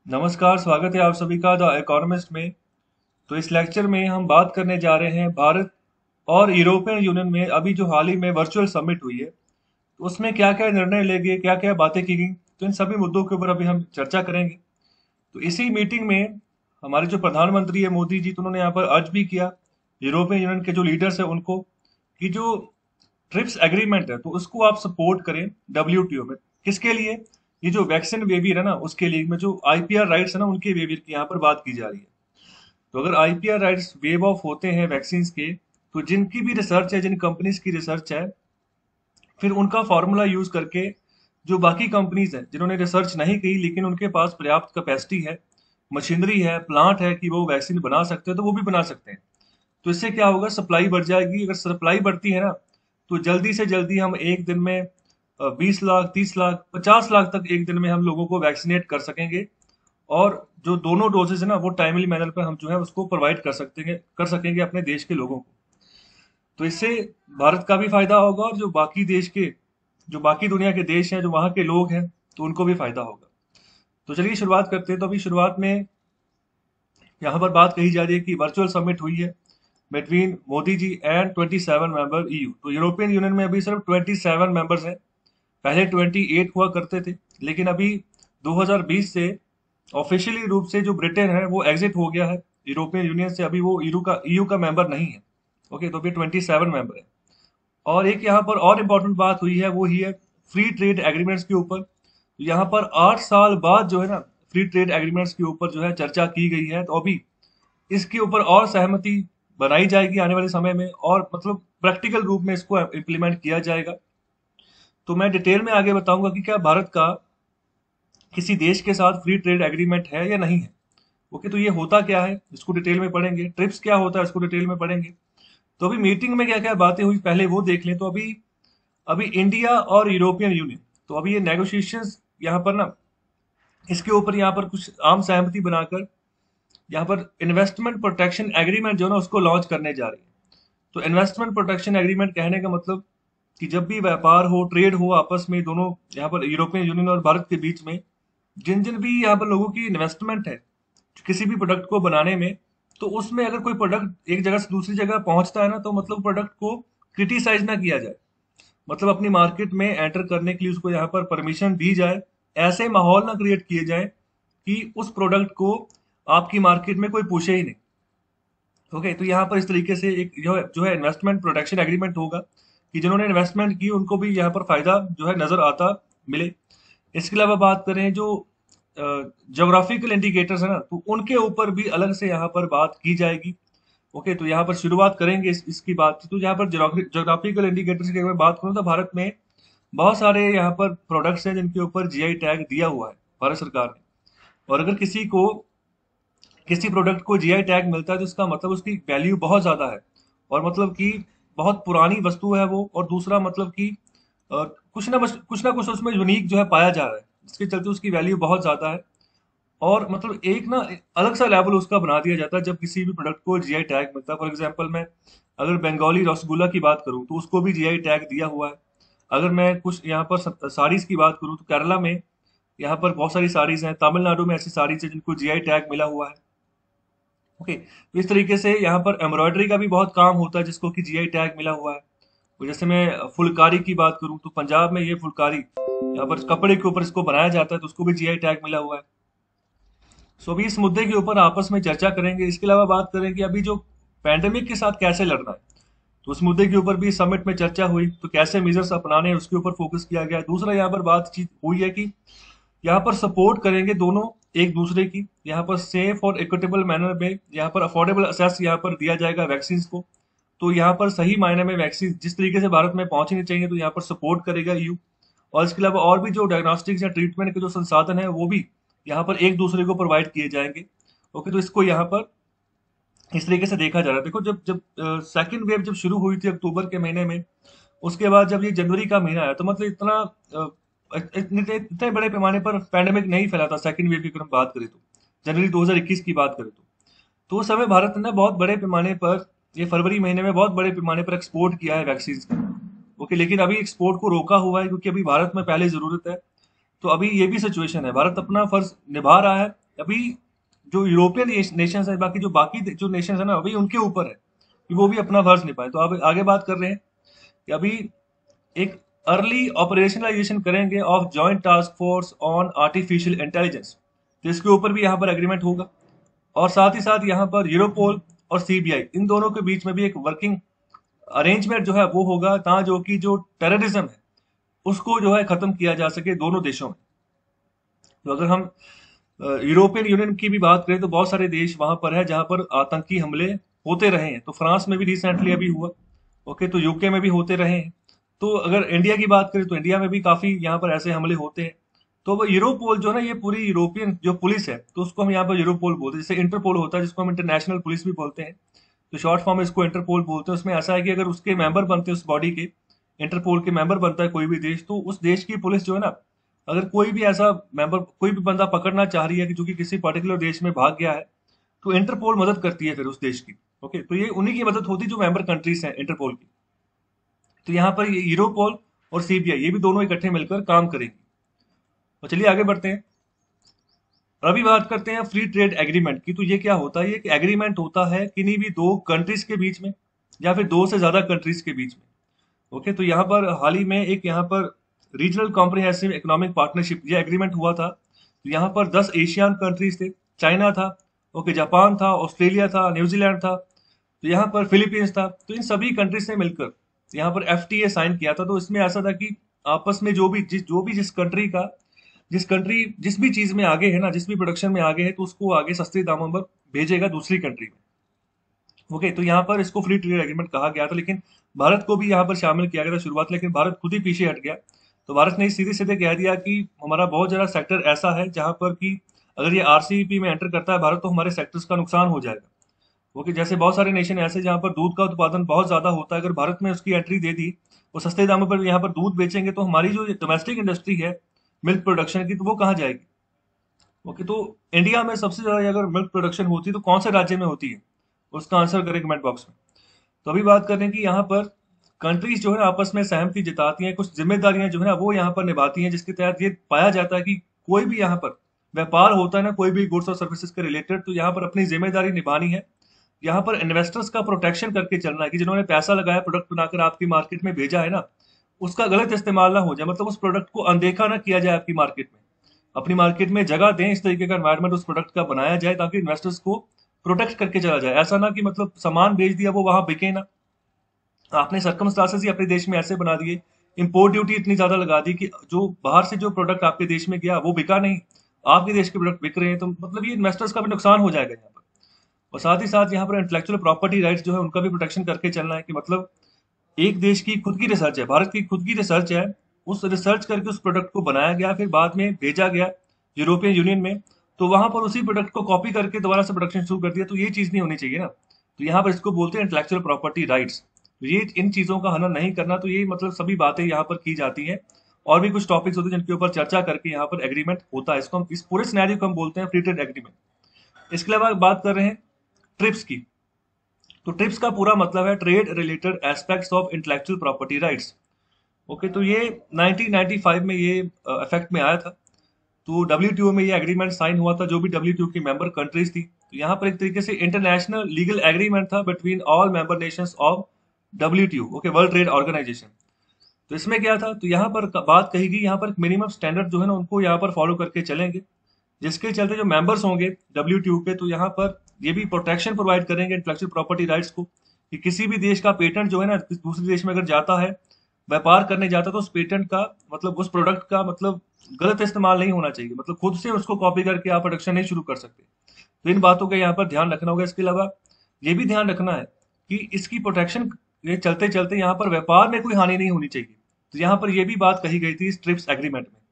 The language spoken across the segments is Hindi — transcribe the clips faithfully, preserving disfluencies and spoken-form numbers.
नमस्कार, स्वागत है आप सभी का द इकोनॉमिस्ट में। तो इस लेक्चर में हम बात करने जा रहे हैं भारत और यूरोपियन यूनियन में अभी जो हाल ही में वर्चुअल समिट हुई है, तो उसमें क्या क्या निर्णय लिए गए, क्या क्या बातें की गई, तो इन सभी मुद्दों के ऊपर अभी हम चर्चा करेंगे। तो इसी मीटिंग में हमारे जो प्रधानमंत्री है मोदी जी, तो उन्होंने यहाँ पर अर्ज भी किया यूरोपियन यूनियन के जो लीडर्स है उनको कि जो ट्रिप्स एग्रीमेंट है तो उसको आप सपोर्ट करें डब्ल्यूटीओ में। किसके लिए? ये जो वैक्सीन वेवीर है ना उसके लिए, में जो आईपीआर राइट्स है ना उनके वेवीर की यहाँ पर बात की जा रही है। तो अगर आईपीआर राइट्स वेव ऑफ होते हैं वैक्सीन के, तो जिनकी भी रिसर्च है, जिन कंपनीज की रिसर्च है, फिर उनका फॉर्मूला यूज करके जो बाकी कंपनीज हैं जिन्होंने रिसर्च नहीं की लेकिन उनके पास पर्याप्त कैपेसिटी है, मशीनरी है, प्लांट है कि वो वैक्सीन बना सकते हैं, तो वो भी बना सकते हैं। तो इससे क्या होगा, सप्लाई बढ़ जाएगी। अगर सप्लाई बढ़ती है ना, तो जल्दी से जल्दी हम एक दिन में बीस लाख, तीस लाख, पचास लाख तक एक दिन में हम लोगों को वैक्सीनेट कर सकेंगे। और जो दोनों डोजेज है ना वो टाइमली मैनर पर हम जो है उसको प्रोवाइड कर सकते हैं, कर सकेंगे अपने देश के लोगों को। तो इससे भारत का भी फायदा होगा और जो बाकी देश के, जो बाकी दुनिया के देश हैं, जो वहाँ के लोग हैं, तो उनको भी फायदा होगा। तो चलिए शुरुआत करते हैं। तो अभी शुरुआत में यहाँ पर बात कही जा रही है कि वर्चुअल समिट हुई है between Modi ji and twenty seven member EU. तो यूरोपियन यूनियन में अभी सिर्फ ट्वेंटी सेवन मेंबर्स हैं। पहले ट्वेंटी एट हुआ करते थे, लेकिन अभी दो हज़ार बीस से ऑफिशियली रूप से जो ब्रिटेन है वो एग्जिट हो गया है यूरोपियन यूनियन से। अभी वो ईयू का ईयू का मेंबर नहीं है। ओके, तो अभी ट्वेंटी सेवन मेंबर है। और एक यहाँ पर और इम्पोर्टेंट बात हुई है, वो ही है फ्री ट्रेड एग्रीमेंट्स के ऊपर। यहाँ पर आठ साल बाद जो है ना फ्री ट्रेड एग्रीमेंट्स के ऊपर जो है चर्चा की गई है। तो अभी इसके ऊपर और सहमति बनाई जाएगी आने वाले समय में, और मतलब प्रैक्टिकल रूप में इसको इम्प्लीमेंट किया जाएगा। तो मैं डिटेल में आगे बताऊंगा कि क्या भारत का किसी देश के साथ फ्री ट्रेड एग्रीमेंट है या नहीं है। ओके, तो ये होता क्या है इसको डिटेल में पढ़ेंगे, ट्रिप्स क्या होता है इसको डिटेल में पढ़ेंगे। तो अभी मीटिंग में क्या क्या बातें हुई पहले वो देख लें। तो अभी अभी इंडिया और यूरोपियन यूनियन, तो अभी ये नेगोशिएशंस यहाँ पर ना, इसके ऊपर यहाँ पर कुछ आम सहमति बनाकर यहाँ पर इन्वेस्टमेंट प्रोटेक्शन एग्रीमेंट जो है ना उसको लॉन्च करने जा रही है। तो इन्वेस्टमेंट प्रोटेक्शन एग्रीमेंट कहने का मतलब कि जब भी व्यापार हो, ट्रेड हो आपस में दोनों, यहाँ पर यूरोपियन यूनियन और भारत के बीच में, जिन जिन भी यहाँ पर लोगों की इन्वेस्टमेंट है किसी भी प्रोडक्ट को बनाने में, तो उसमें अगर कोई प्रोडक्ट एक जगह से दूसरी जगह पहुंचता है ना, तो मतलब प्रोडक्ट को क्रिटिसाइज ना किया जाए। मतलब अपनी मार्केट में एंटर करने के लिए उसको यहाँ पर परमिशन दी जाए। ऐसे माहौल ना क्रिएट किए जाए कि उस प्रोडक्ट को आपकी मार्केट में कोई पूछे ही नहीं। ओके, तो यहाँ पर इस तरीके से एक जो है जो है इन्वेस्टमेंट प्रोटेक्शन एग्रीमेंट होगा कि जिन्होंने इन्वेस्टमेंट की उनको भी यहाँ पर फायदा जो है नजर आता मिले। इसके अलावा बात करें जो ज्योग्राफिकल इंडिकेटर्स है ना, तो उनके ऊपर भी अलग से यहाँ पर बात की जाएगी। ओके, तो यहाँ पर शुरुआत करेंगे इस, इसकी बात। तो यहाँ पर ज्योग्राफिकल इंडिकेटर्स की अगर मैं बात करूँ तो भारत में बहुत सारे यहाँ पर प्रोडक्ट्स हैं जिनके ऊपर जीआई टैग दिया हुआ है भारत सरकार ने। और अगर किसी को किसी प्रोडक्ट को जीआई टैग मिलता है तो इसका मतलब उसकी वैल्यू बहुत ज्यादा है, और मतलब कि बहुत पुरानी वस्तु है वो। और दूसरा मतलब कि अ, कुछ ना बस- कुछ ना कुछ उसमें यूनिक जो है पाया जा रहा है, जिसके चलते उसकी वैल्यू बहुत ज्यादा है। और मतलब एक ना अलग सा लेवल उसका बना दिया जाता है जब किसी भी प्रोडक्ट को जीआई टैग मिलता है। फॉर एग्जांपल मैं अगर बंगाली रसगुल्ला की बात करूं तो उसको भी जीआई टैग दिया हुआ है। अगर मैं कुछ यहाँ पर साड़ीज की बात करूं तो केरला में यहाँ पर बहुत सारी साड़ीज हैं, तमिलनाडु में ऐसी साड़ीज है जिनको जीआई टैग मिला हुआ है। ओके, तो इस तरीके से यहाँ पर एम्ब्रॉयडरी का भी बहुत काम होता है जिसको कि जीआई टैग मिला हुआ है। तो जैसे मैं फुलकारी की बात करूं तो पंजाब में ये फुलकारी यहाँ पर कपड़े के ऊपर इसको बनाया जाता है, तो उसको भी जीआई टैग मिला हुआ है। सो अभी इस मुद्दे के ऊपर आपस में चर्चा करेंगे। इसके अलावा बात करें कि अभी जो पैंडेमिक के साथ कैसे लड़ना है, तो उस मुद्दे के ऊपर भी समिट में चर्चा हुई। तो कैसे मेजर्स अपनाने हैं उसके ऊपर फोकस किया गया। दूसरा यहाँ पर बातचीत हुई है कि यहाँ पर सपोर्ट करेंगे दोनों एक दूसरे की, यहाँ पर सेफ और इक्विटेबल मैनर में यहाँ पर अफोर्डेबल एक्सेस यहाँ पर दिया जाएगा वैक्सीन को। तो यहाँ पर सही मायने में वैक्सीन जिस तरीके से भारत में पहुंचनी चाहिए, तो यहाँ पर सपोर्ट करेगा ईयू। और इसके अलावा और भी जो डायग्नोस्टिक्स या ट्रीटमेंट के जो संसाधन है वो भी यहाँ पर एक दूसरे को प्रोवाइड किए जाएंगे। ओके, तो इसको यहाँ पर इस तरीके से देखा जा रहा है। देखो, जब जब सेकंड वेव जब शुरू हुई थी अक्टूबर के महीने में, उसके बाद जब ये जनवरी का महीना आया, तो मतलब इतना अ, इतने इतने बड़े पैमाने पर पैंडेमिक नहीं फैला था सेकंड वेव की अगर हम बात करें तो। जनवरी दो हज़ार इक्कीस की बात करें तो तो उस समय भारत ने बहुत बड़े पैमाने पर, ये फरवरी महीने में बहुत बड़े पैमाने पर एक्सपोर्ट किया है वैक्सीन का। ओके, लेकिन अभी एक्सपोर्ट को रोका हुआ है क्योंकि अभी भारत में पहले जरूरत है। तो अभी ये भी सिचुएशन है, भारत अपना फर्ज निभा रहा है अभी जो यूरोपियन नेशंस है, बाकी जो बाकी जो नेशंस है ना, अभी उनके ऊपर है कि वो भी अपना फर्ज निभाए। तो अब आगे बात कर रहे हैं कि अभी एक अर्ली ऑपरेशनलाइजेशन करेंगे of joint task force on artificial intelligence, तो इसके ऊपर भी यहाँ पर एग्रीमेंट होगा। और साथ ही साथ यहाँ पर यूरोपोल और सीबीआई, इन दोनों के बीच में भी एक वर्किंग अरेंजमेंट जो है वो होगा, ता जो कि जो टेररिज्म है उसको जो है खत्म किया जा सके दोनों देशों में। तो अगर हम यूरोपियन यूनियन की भी बात करें तो बहुत सारे देश वहां पर है जहां पर आतंकी हमले होते रहे हैं। तो फ्रांस में भी रिसेंटली अभी हुआ, ओके, तो यूके में भी होते रहे हैं। तो अगर इंडिया की बात करें तो इंडिया में भी काफी यहाँ पर ऐसे हमले होते हैं। तो वो यूरोपोल जो है ना, ये पूरी यूरोपियन जो पुलिस है, तो उसको हम यहाँ पर यूरोपोल बोलते हैं। जैसे इंटरपोल होता है जिसको हम इंटरनेशनल पुलिस भी बोलते हैं, तो शॉर्ट फॉर्म में इसको इंटरपोल बोलते हैं। उसमें ऐसा है कि अगर उसके मेंबर बनते हैं, उस बॉडी के, इंटरपोल के मेंबर बनता है कोई भी देश, तो उस देश की पुलिस जो है ना, अगर कोई भी ऐसा मेंबर, कोई भी बंदा पकड़ना चाह रही है कि जो कि किसी पर्टिकुलर देश में भाग गया है, तो इंटरपोल मदद करती है फिर उस देश की। ओके, तो ये उन्हीं की मदद होती है जो मेंबर कंट्रीज हैं इंटरपोल की। तो यहाँ पर ये यूरोपोल और सीबीआई, ये भी दोनों इकट्ठे मिलकर काम करेंगी। तो चलिए आगे बढ़ते हैं। अभी बात करते हैं फ्री ट्रेड एग्रीमेंट की। तो ये क्या होता है? ये एक एग्रीमेंट होता है किन्हीं भी दो कंट्रीज के बीच में या फिर दो से ज्यादा कंट्रीज के बीच में। ओके, तो यहाँ पर हाल ही में एक यहाँ पर रीजनल कॉम्प्रिहेंसिव इकोनॉमिक पार्टनरशिप ये एग्रीमेंट हुआ था। तो यहाँ पर दस एशियन कंट्रीज थे, चाइना था, ओके, जापान था, ऑस्ट्रेलिया था, न्यूजीलैंड था, तो यहाँ पर फिलीपींस था। तो इन सभी कंट्रीज ने मिलकर यहाँ पर एफटीए साइन किया था। तो इसमें ऐसा था कि आपस में जो भी जिस जो भी जिस कंट्री का जिस कंट्री जिस भी चीज में आगे है ना, जिस भी प्रोडक्शन में आगे है, तो उसको आगे सस्ते दामों पर भेजेगा दूसरी कंट्री में। ओके, तो यहाँ पर इसको फ्री ट्रेड एग्रीमेंट कहा गया था, लेकिन भारत को भी यहाँ पर शामिल किया गया था शुरुआत, लेकिन भारत खुद ही पीछे हट गया। तो भारत ने सीधे सीधे कह दिया कि हमारा बहुत ज्यादा सेक्टर ऐसा है जहां पर कि अगर ये आरसीईपी में एंटर करता है भारत, तो हमारे सेक्टर्स का नुकसान हो जाएगा। ओके, जैसे बहुत सारे नेशन ऐसे जहां पर दूध का उत्पादन बहुत ज्यादा होता है, अगर भारत में उसकी एंट्री दे दी, वो सस्ते दामों पर यहाँ पर दूध बेचेंगे, तो हमारी जो डोमेस्टिक इंडस्ट्री है मिल्क प्रोडक्शन की, तो वो कहाँ जाएगी? ओके, तो इंडिया में सबसे ज्यादा अगर मिल्क प्रोडक्शन होती है तो कौन से राज्य में होती है? उसका आंसर करें कमेंट बॉक्स में। तो अभी बात करें कि यहाँ पर कंट्रीज जो है आपस में सहमति जताती हैं, कुछ जिम्मेदारियां जो है ना वो यहाँ पर निभाती हैं, जिसके तहत ये पाया जाता है कि कोई भी यहाँ पर व्यापार होता है ना, कोई भी गुड्स और सर्विसेज के रिलेटेड, तो यहाँ पर अपनी जिम्मेदारी निभानी है। यहाँ पर इन्वेस्टर्स का प्रोटेक्शन करके चलना है कि जिन्होंने पैसा लगाया, प्रोडक्ट बनाकर आपकी मार्केट में भेजा है ना, उसका गलत इस्तेमाल ना हो जाए, मतलब उस प्रोडक्ट को अनदेखा ना किया जाए आपकी मार्केट में। अपनी मार्केट में जगह दें, इस तरीके का एनवायरनमेंट उस प्रोडक्ट का बनाया जाए ताकि इन्वेस्टर्स को प्रोटेक्ट करके चला जाए। ऐसा ना कि मतलब सामान बेच दिया वो वहां बिके ना। आपने सर्कमस्टांसेस ही अपने देश में ऐसे बना दिए, इंपोर्ट ड्यूटी इतनी ज्यादा लगा दी कि जो बाहर से जो प्रोडक्ट आपके देश में गया वो बिका नहीं, आपके देश के प्रोडक्ट बिक रहे हैं, तो मतलब ये इन्वेस्टर्स का भी नुकसान हो जाएगा यहाँ पर। और साथ ही साथ यहाँ पर इंटेलेक्चुअल प्रॉपर्टी राइट्स जो है उनका भी प्रोटेक्शन करके चलना है कि मतलब एक देश की खुद की रिसर्च है, भारत की खुद की रिसर्च है, उस रिसर्च करके उस प्रोडक्ट को बनाया गया, फिर बाद में भेजा गया यूरोपियन यूनियन में, तो वहां पर उसी प्रोडक्ट को कॉपी करके दोबारा से प्रोडक्शन शुरू कर दिया, तो ये चीज नहीं होनी चाहिए ना। तो यहाँ पर इसको बोलते हैं इंटेलेक्चुअल प्रॉपर्टी राइट्स। ये इन चीजों का हनन नहीं करना। तो ये मतलब सभी बातें यहाँ पर की जाती हैं, और भी कुछ टॉपिक्स होते हैं जिनके ऊपर चर्चा करके यहाँ पर एग्रीमेंट होता है। इसको हम इस पूरे सिनेरियो को हम बोलते हैं फ्री ट्रेड एग्रीमेंट। इसके अलावा बात कर रहे हैं ट्रिप्स की। तो ट्रिप्स का पूरा मतलब है trade related aspects of intellectual property rights. Okay, तो ये नाइनटीन नाइंटी फाइव में ये इफेक्ट में आया था। तो डब्ल्यूटीओ में ये एग्रीमेंट साइन हुआ था, जो भी डब्ल्यूटीओ की मेंबर कंट्रीज थी। तो यहाँ पर एक तरीके से इंटरनेशनल लीगल एग्रीमेंट था between all member nations of WTO, okay, world trade organisation. तो इसमें क्या था? तो यहाँ पर बात कही गई, यहाँ पर मिनिमम स्टैंडर्ड जो है ना उनको यहाँ पर फॉलो करके चलेंगे, जिसके चलते जो मेंबर्स होंगे डब्ल्यूटीओ के, तो यहाँ पर ये भी प्रोटेक्शन प्रोवाइड करेंगे इंटेलेक्चुअल प्रॉपर्टी राइट्स को, कि किसी भी देश का पेटेंट जो है ना दूसरे देश में अगर जाता है, व्यापार करने जाता है, तो उस पेटेंट का मतलब उस प्रोडक्ट का मतलब गलत इस्तेमाल नहीं होना चाहिए, मतलब खुद से उसको कॉपी करके आप प्रोडक्शन नहीं शुरू कर सकते। तो इन बातों का यहाँ पर ध्यान रखना होगा। इसके अलावा ये भी ध्यान रखना है कि इसकी प्रोटेक्शन ये चलते चलते यहाँ पर व्यापार में कोई हानि नहीं होनी चाहिए। तो यहाँ पर ये भी बात कही गई थी इस ट्रिप्स एग्रीमेंट में।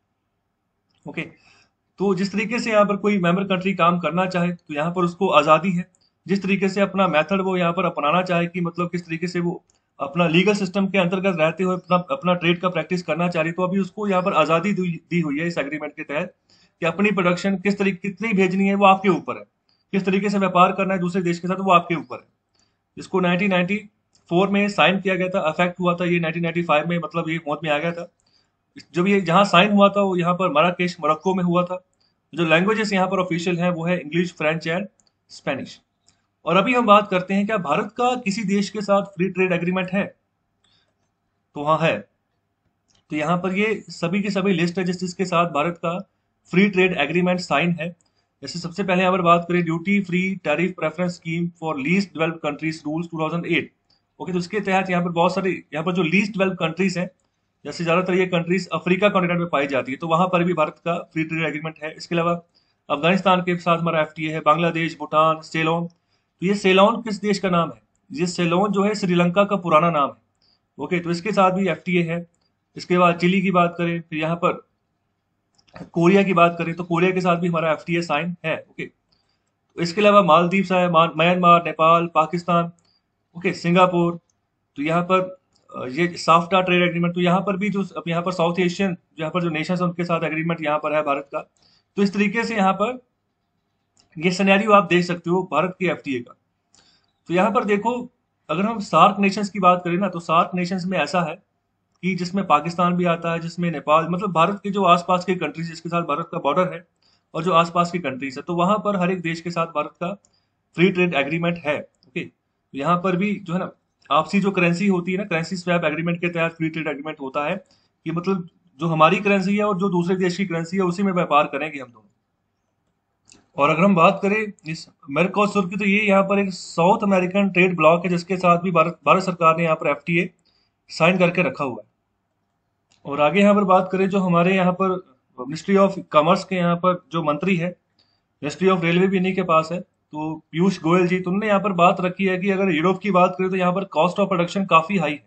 ओके, तो जिस तरीके से यहाँ पर कोई मेंबर कंट्री काम करना चाहे तो यहाँ पर उसको आज़ादी है, जिस तरीके से अपना मेथड वो यहाँ पर अपनाना चाहे कि मतलब किस तरीके से वो अपना लीगल सिस्टम के अंतर्गत रहते हुए अपना अपना ट्रेड का प्रैक्टिस करना चाह रही, तो अभी उसको यहाँ पर आज़ादी दी हुई है इस एग्रीमेंट के तहत कि अपनी प्रोडक्शन किस तरीके कितनी भेजनी है वो आपके ऊपर है, किस तरीके से व्यापार करना है दूसरे देश के साथ वो आपके ऊपर है। इसको नाइनटीन नाइंटी फोर में साइन किया गया था, अफेक्ट हुआ था ये नाइनटीन नाइंटी फाइव में, मतलब ये मौत में आ गया था। जब ये जहाँ साइन हुआ था वो यहाँ पर मराकेश मोरक्को में हुआ था, जो लैंग्वेजेस यहाँ पर ऑफिशियल हैं वो है इंग्लिश, फ्रेंच एंड स्पेनिश। और अभी हम बात करते हैं क्या भारत का किसी देश के साथ फ्री ट्रेड एग्रीमेंट है? तो हाँ है। तो यहाँ पर ये सभी की सभी लिस्ट है जिस जिसके साथ भारत का फ्री ट्रेड एग्रीमेंट साइन है। जैसे सबसे पहले यहाँ पर बात करें duty free tariff preference scheme for least developed countries rules two thousand eight. Okay, तो इसके तहत यहाँ पर बहुत सारे यहाँ पर जो लीस्ट डेवलप्ड कंट्रीज हैं, जैसे ज्यादातर ये कंट्रीज अफ्रीका कॉन्टिनेंट में पाई जाती है, तो वहां पर भी भारत का फ्री ट्रेड एग्रीमेंट है। इसके अलावा अफगानिस्तान के साथ हमारा एफटीए है, बांग्लादेश, भूटान, सेलोन। तो ये सेलोन किस देश का नाम है? ये सेलोन जो है श्रीलंका का पुराना नाम है। ओके, तो इसके साथ भी एफटीए है। इसके बाद चिली की बात करें, फिर यहाँ पर कोरिया की बात करें तो कोरिया के साथ भी हमारा एफटीए साइन है। ओके, तो इसके अलावा मालदीव है, Myanmar, Nepal, Pakistan, okay, Singapore. तो यहाँ पर अ, ये साफ्टा ट्रेड एग्रीमेंट, तो यहाँ पर भी जो अब यहाँ पर साउथ एशियन यहाँ पर जो नेशन है उनके साथ एग्रीमेंट यहाँ पर है भारत का। तो इस तरीके से यहाँ पर ये सिनेरियो आप देख सकते हो भारत के एफटीए का। तो यहाँ पर देखो, अगर हम सार्क नेशंस की बात करें ना, तो सार्क नेशंस में ऐसा है कि जिसमें पाकिस्तान भी आता है, जिसमें नेपाल, मतलब भारत के जो आसपास के कंट्रीज जिसके साथ भारत का बॉर्डर है और जो आसपास की कंट्रीज है, तो वहां पर हर एक देश के साथ भारत का फ्री ट्रेड एग्रीमेंट है। ओके, तो यहाँ पर भी जो है ना आपसी जो करेंसी होती है ना, करेंसी स्वैप एग्रीमेंट के तहत फ्री ट्रेड एग्रीमेंट होता है कि मतलब जो हमारी करेंसी है और जो दूसरे देश की करेंसी है उसी में व्यापार करेंगे हम दोनों। और अगर हम बात करें इस मेरकोसुर की, तो ये यहाँ पर एक साउथ अमेरिकन ट्रेड ब्लॉक है जिसके साथ भी भारत भारत सरकार ने यहाँ पर एफटीए साइन करके रखा हुआ है। और आगे यहाँ पर बात करें, जो हमारे यहाँ पर मिनिस्ट्री ऑफ कॉमर्स के यहाँ पर जो मंत्री है, मिनिस्ट्री ऑफ रेलवे भी इन्हीं के पास है, तो पीयूष गोयल जी, तो उन्होंने यहाँ पर बात रखी है कि अगर यूरोप की बात करें तो यहाँ पर कॉस्ट ऑफ प्रोडक्शन काफी हाई है,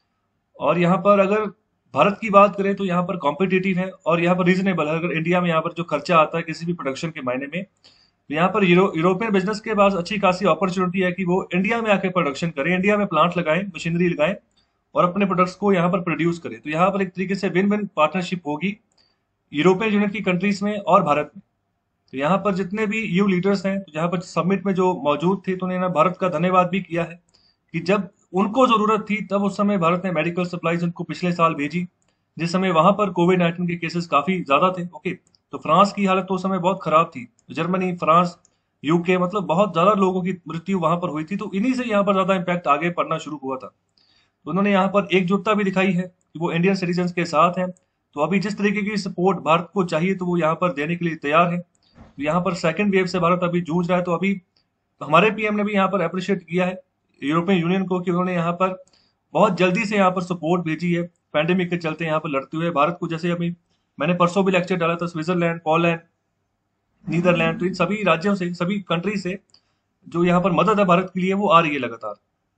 और यहाँ पर अगर भारत की बात करें तो यहाँ पर कॉम्पिटिटिव है और यहाँ पर रीजनेबल है। अगर इंडिया में यहाँ पर जो खर्चा आता है किसी भी प्रोडक्शन के मायने में, तो यहाँ पर यूरो, यूरोपियन बिजनेस के पास अच्छी खासी अपॉर्चुनिटी है कि वो इंडिया में आके प्रोडक्शन करें, इंडिया में प्लांट लगाएं, मशीनरी लगाएं और अपने प्रोडक्ट्स को यहाँ पर प्रोड्यूस करें। तो यहाँ पर एक तरीके से विन विन पार्टनरशिप होगी यूरोपियन यूनियन की कंट्रीज में और भारत में। तो यहाँ पर जितने भी ईयू लीडर्स हैं, तो यहाँ पर समिट में जो मौजूद थे, तो उन्होंने भारत का धन्यवाद भी किया है कि जब उनको जरूरत थी तब उस समय भारत ने मेडिकल सप्लाईज उनको पिछले साल भेजी, जिस समय वहां पर कोविड नाइन्टीन के केसेस काफी ज्यादा थे। ओके, तो फ्रांस की हालत तो उस समय बहुत खराब थी, जर्मनी, फ्रांस, यूके, मतलब बहुत ज्यादा लोगों की मृत्यु वहां पर हुई थी। तो इन्हीं से यहाँ पर ज्यादा इम्पैक्ट आगे पड़ना शुरू हुआ था। तो उन्होंने यहाँ पर एकजुटता भी दिखाई है कि वो इंडियन सिटीजन के साथ हैं। तो अभी जिस तरीके की सपोर्ट भारत को चाहिए तो वो यहाँ पर देने के लिए तैयार है। तो यहाँ पर सेकंड वेव से भारत अभी जूझ रहा है। तो अभी तो हमारे पीएम ने भी यहाँ पर अप्रिशिएट किया है यूरोपियन यूनियन को कि उन्होंने यहाँ पर बहुत जल्दी से यहाँ पर सपोर्ट भेजी है पैंडेमिक के चलते यहाँ पर लड़ते हुए भारत को। जैसे अभी मैंने परसों भी लेक्चर डाला था, स्विट्जरलैंड, पोलैंड, नीदरलैंड, तो इन सभी राज्यों से, सभी कंट्री से जो यहाँ पर मदद है भारत के लिए वो आ रही है लगातार।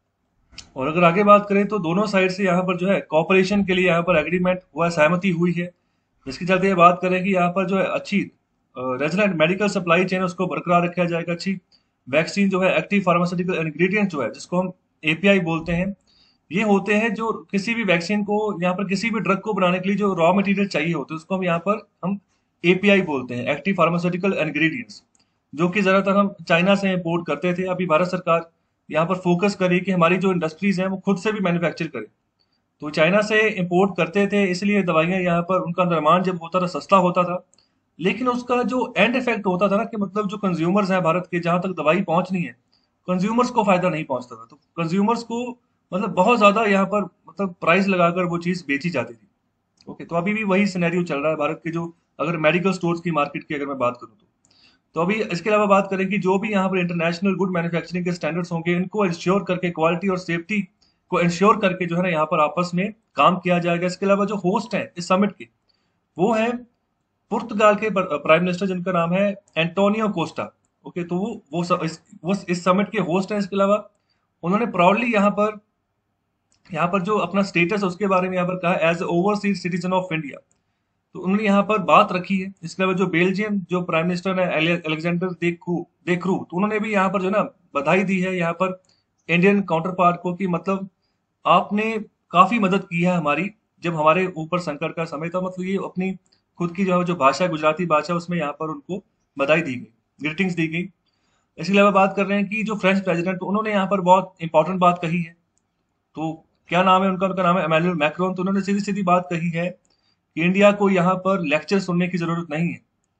और अगर आगे बात करें तो दोनों साइड से यहाँ पर जो है कॉपरेशन के लिए यहाँ पर एग्रीमेंट हुआ, सहमति हुई है, जिसके चलते ये बात करें कि यहाँ पर जो है अच्छी रेजिडेंट मेडिकल सप्लाई चेन उसको बरकरार रखा जाएगा। अच्छी वैक्सीन जो है, एक्टिव फार्मास्यूटिकल इंग्रेडिएंट जो है जिसको हम एपीआई बोलते हैं, ये होते हैं जो किसी भी वैक्सीन को, यहाँ पर किसी भी ड्रग को बनाने के लिए जो रॉ मटेरियल चाहिए होते हैं उसको हम यहाँ पर हम एपीआई बोलते हैं, एक्टिव फार्मास्यूटिकल इंग्रेडिएंट्स, जो कि ज्यादातर हम चाइना से इंपोर्ट करते थे। अभी भारत सरकार यहाँ पर फोकस करे कि हमारी जो इंडस्ट्रीज हैं वो खुद से भी मैन्युफैक्चर करे। तो चाइना से इंपोर्ट करते थे, इसलिए दवाइयां यहाँ पर उनका निर्माण जब होता था सस्ता होता था, लेकिन उसका जो एंड इफेक्ट होता था ना कि मतलब जो कंज्यूमर्स हैं भारत के, जहां तक दवाई पहुंचनी है, कंज्यूमर्स को फायदा नहीं पहुंचता था। तो कंज्यूमर्स को मतलब बहुत ज्यादा यहाँ पर मतलब प्राइस लगाकर वो चीज बेची जाती थी। ओके, तो अभी भी वही सिनेरियो चल रहा है भारत के, जो अगर मेडिकल स्टोर्स की मार्केट की अगर मैं बात करूँ तो तो अभी इसके अलावा बात करें कि जो भी यहाँ पर इंटरनेशनल गुड मैन्युफैक्चरिंग के स्टैंडर्ड्स होंगे, इनको इंश्योर करके, क्वालिटी और सेफ्टी को इंश्योर करके जो है ना यहाँ पर आपस में काम किया जाएगा। इसके अलावा जो होस्ट हैं इस समिट के, वो है पुर्तगाल के प्राइम मिनिस्टर जिनका नाम है एंटोनियो कोस्टा। ओके, तो वो वो स, इस, वो इस समिट के होस्ट हैं। इसके अलावा उन्होंने प्राउडली यहाँ पर यहाँ पर जो अपना स्टेटस उसके बारे में यहाँ पर कहा, as overseas citizen of India. तो उन्होंने यहाँ पर बात रखी है। इसके अलावा जो बेल्जियम जो प्राइम मिनिस्टर है अलेक्जेंडर देखू देखरू, तो उन्होंने भी यहाँ पर जो ना बधाई दी है यहाँ पर इंडियन काउंटर पार्ट को कि मतलब आपने काफी मदद की है हमारी, जब हमारे ऊपर संकट का समय था। मतलब ये अपनी खुद की जो जो भाषा, गुजराती भाषा, उसमें यहाँ पर उनको बधाई दी गई, ग्रीटिंग्स दी गई। इसके अलावा बात कर रहे हैं कि जो फ्रेंच प्रेसिडेंट, उन्होंने यहाँ पर बहुत इंपॉर्टेंट बात कही है। तो क्या नाम है उनका? उनका नाम है इमैनुअल मैक्रोन। तो उन्होंने सीधी सीधी बात कही है कि इंडिया को यहाँ पर लेक्चर सुनने की जरूरत नहीं है।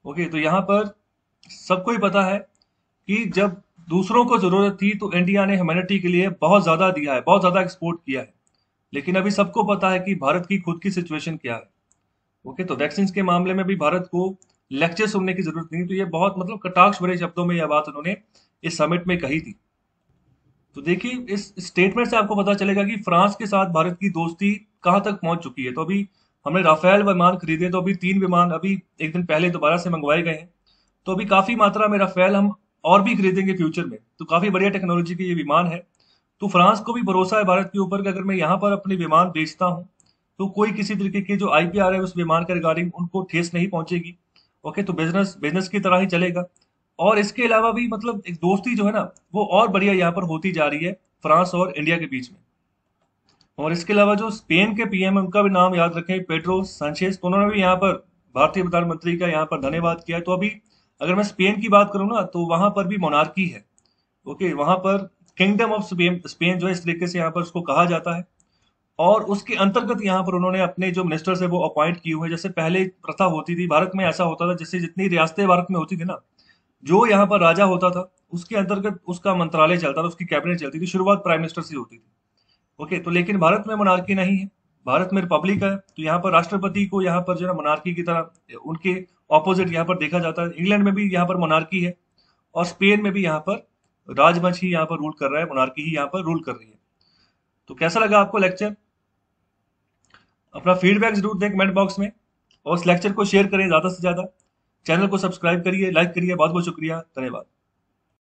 ओके, तो यहाँ पर सबको ही पता है कि जब दूसरों को जरूरत थी तो इंडिया ने ह्यूमैनिटी के लिए बहुत ज्यादा दिया है, बहुत ज्यादा एक्सपोर्ट किया है। लेकिन अभी सबको पता है कि भारत की खुद की सिचुएशन क्या है। ओके, तो वैक्सीन के मामले में भी भारत को लेक्चर सुनने की जरूरत नहीं। तो ये बहुत मतलब कटाक्ष भरे शब्दों में यह बात उन्होंने इस समिट में कही थी। तो देखिए, इस स्टेटमेंट से आपको पता चलेगा कि फ्रांस के साथ भारत की दोस्ती कहां तक पहुंच चुकी है। तो अभी हमने राफेल विमान खरीदे, तो अभी तीन विमान अभी एक दिन पहले दोबारा से मंगवाए गए हैं। तो अभी काफी मात्रा में राफेल हम और भी खरीदेंगे फ्यूचर में। तो काफी बढ़िया टेक्नोलॉजी के ये विमान है। तो फ्रांस को भी भरोसा है भारत के ऊपर कि अगर मैं यहाँ पर अपने विमान बेचता हूँ तो कोई किसी तरीके के जो आईपीआर है उस विमान के रिगार्डिंग उनको ठेस नहीं पहुंचेगी। ओके, तो बिजनेस बिजनेस की तरह ही चलेगा। और इसके अलावा भी मतलब एक दोस्ती जो है ना, वो और बढ़िया यहाँ पर होती जा रही है फ्रांस और इंडिया के बीच में। और इसके अलावा जो स्पेन के पीएम है उनका भी नाम याद रखें, पेड्रो सांचेज। तो उन्होंने भी यहाँ पर भारतीय प्रधानमंत्री का यहाँ पर धन्यवाद किया है। तो अभी अगर मैं स्पेन की बात करूँ ना, तो वहां पर भी मोनार्की है। ओके, वहां पर किंगडम ऑफ स्पेन स्पेन जो है इस तरीके से यहाँ पर उसको कहा जाता है। और उसके अंतर्गत यहाँ पर उन्होंने अपने जो मिनिस्टर्स है वो अपॉइंट किए हुए हैं। जैसे पहले प्रथा होती थी भारत में, ऐसा होता था जैसे जितनी रियासतें भारत में होती थी ना, जो यहाँ पर राजा होता था उसके अंतर्गत उसका मंत्रालय चलता था, उसकी कैबिनेट चलती थी। शुरुआत प्राइम मिनिस्टर से होती थी। ओके, तो लेकिन भारत में मोनार्की नहीं है। भारत में रिपब्लिक है। तो यहाँ पर राष्ट्रपति को यहाँ पर जो है मोनार्की की तरह उनके ऑपोजिट यहाँ पर देखा जाता है। इंग्लैंड में भी यहाँ पर मोनार्की है और स्पेन में भी यहाँ पर राजवंश ही यहाँ पर रूल कर रहा है, मोनार्की ही यहाँ पर रूल कर रही है। तो कैसा लगा आपको लेक्चर? अपना फीडबैक जरूर दें कमेंट बॉक्स में और इस लेक्चर को शेयर करें ज्यादा से ज्यादा। चैनल को सब्सक्राइब करिए, लाइक करिए। बहुत बहुत शुक्रिया, धन्यवाद।